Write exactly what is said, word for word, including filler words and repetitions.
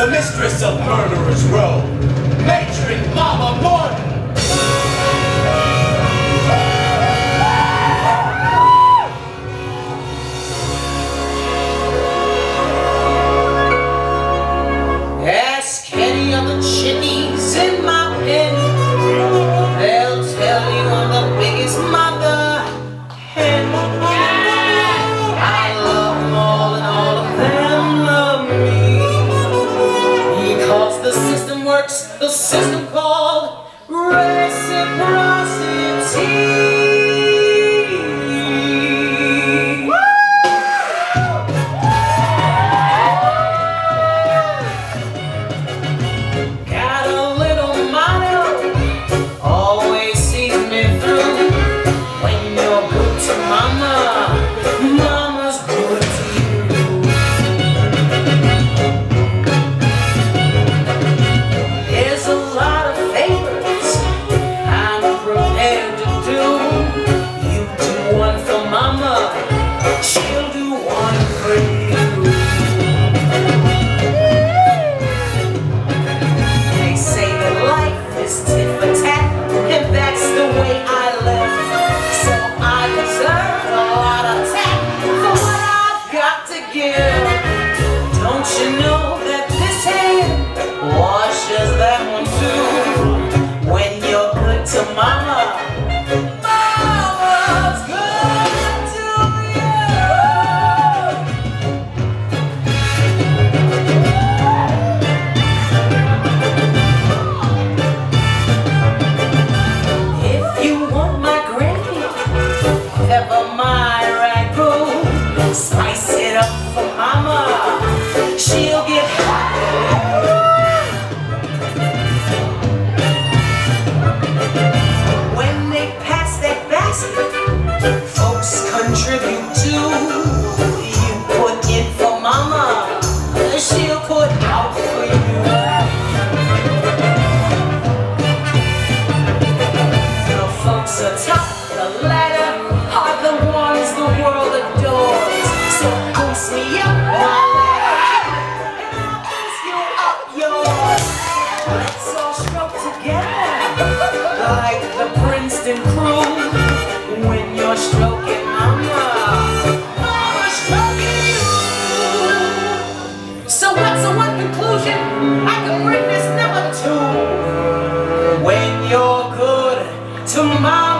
the mistress of Murderers Row, Matron Mama Morton. Ask any of the chickies in my pen, they'll tell you I'm the biggest mother hen. I love them all and all of them love me, because the system works, the system called reciprocity. She'll do one for you. They say that life is tit for tat, and that's the way I live. So I deserve a lot of tact for what I've got to give. Don't you know that this hand washes that one too? When you're good to mama, mama's good. Spice it up for mama, she'll get hot. When they pass that basket, folks contribute too. You put in for mama, she'll put out for you. The folks atop the ladder are the ones the world adores. So goose me up my ladder, and I'll goose you up yours. Let's all stroke together like the Princeton crew. When you're stroking mama, mama's stroking you. So what's the one conclusion I can bring this number to? When you're good to mama,